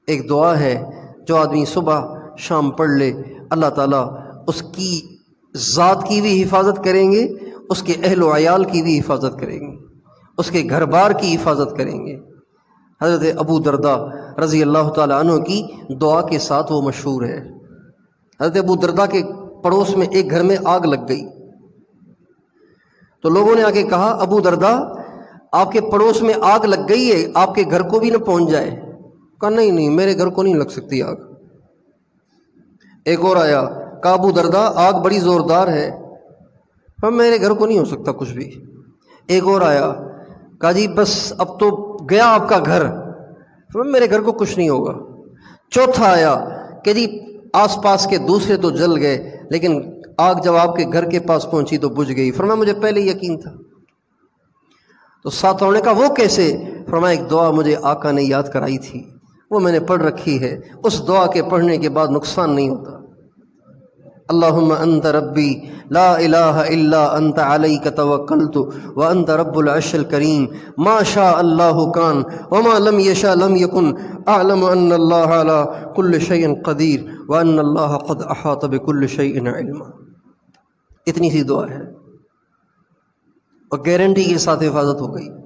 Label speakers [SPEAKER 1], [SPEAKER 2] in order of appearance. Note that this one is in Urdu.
[SPEAKER 1] ایک دعا ہے جو آدمی صبح شام پڑھ لے، اللہ تعالیٰ اس کی ذات کی بھی حفاظت کریں گے، اس کے اہل و عیال کی بھی حفاظت کریں گے، اس کے گھر بار کی حفاظت کریں گے۔ حضرت ابو درداء رضی اللہ تعالیٰ عنہ کی دعا کے ساتھ وہ مشہور ہے۔ حضرت ابو درداء کے پڑوس میں ایک گھر میں آگ لگ گئی، تو لوگوں نے آ کے کہا ابو درداء آپ کے پڑوس میں آگ لگ گئی ہے، آپ کے گھر کو بھی نہ پہنچ جائے؟ کہا نہیں میرے گھر کو نہیں لگ سکتی آگ۔ ایک اور آیا، کہا ابو درداء آگ بڑی زوردار ہے، میرے گھر کو نہیں ہو سکتا کچھ بھی۔ ایک اور آیا، کہا جی بس اب تو گیا آپ کا گھر، میرے گھر کو کچھ نہیں ہوگا۔ چوتھا آیا کہ جی آس پاس کے دوسرے تو جل گئے لیکن آگ جب آپ کے گھر کے پاس پہنچی تو بجھ گئی۔ فرمایا مجھے پہلے یقین تھا۔ تو ساتھ نے کہا وہ کیسے؟ فرمایا ایک دعا مجھے آقا نے یاد کرائی تھی، وہ میں نے پڑھ رکھی ہے، اس دعا کے پڑھنے کے بعد نقصان نہیں ہوتا۔ اللہم انت ربی لا الہ الا انت علیک توکلت وانت رب العرش الکریم ما شاء اللہ کان وما لم یشاء لم یکن اعلم ان اللہ علی کل شیء قدیر وان اللہ قد احاط بکل شیء علما۔ اتنی سی دعا ہے اور گارنٹی کے ساتھ حفاظت ہو گئی۔